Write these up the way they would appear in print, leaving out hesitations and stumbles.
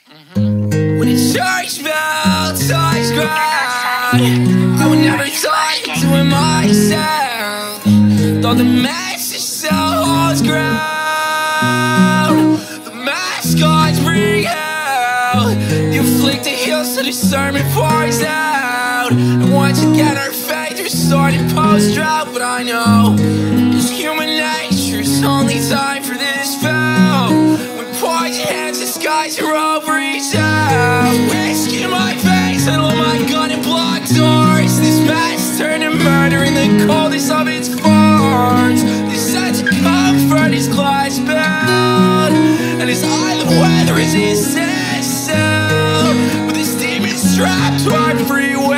When the church bell touched ground, I would never talk to it myself. Though the message still holds ground, the mascots bring out the afflicted heals so the sermon pours out. And once again our faith restored in post-drought. But I know this human nature's only time for this fell. When poison hands disguise your robe reach out, whiskey in my face, I load my gun and block doors. This mass turned to murder in the coldest of its forms. This sense of comfort is glass bound, and his island weather is his system. But this demon's trapped to our free will.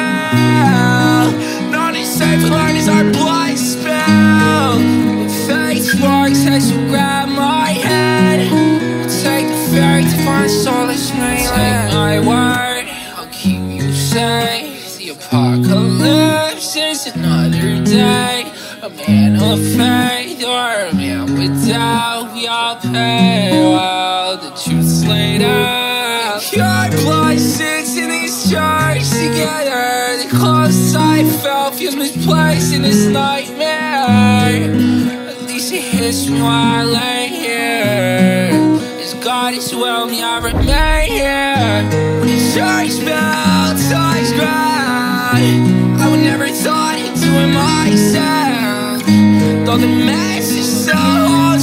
Not as safe and learn as our blood spell. But fate sparks as you grab my head. Take the ferry to find solace, mainland. Take my word, I'll keep you safe. The apocalypse is another day. A man of faith or a man with doubt, we all pay while the truth's laid out. Your blood sits in these jars together. The closest I felt feels misplaced in this nightmare. At least it hits me while I lay here. God is well, me I remain here. When the church bell touched ground, I would never thought it to it myself. Though the message still holds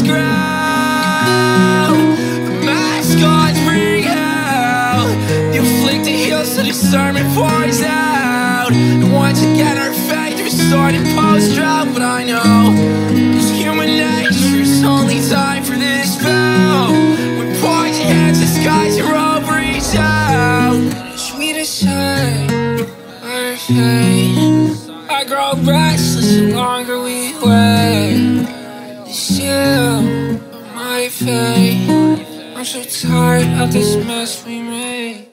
ground, the mascots bring out the afflicted heals so the sermon pours out. And once again our faith restored in post-drought. But I know this human nature's only time for this spell. Hands disguise your robe reach out. Sweetest sight, our fate. I grow restless the longer we wait. The seal of my fate. I'm so tired of this mess we made.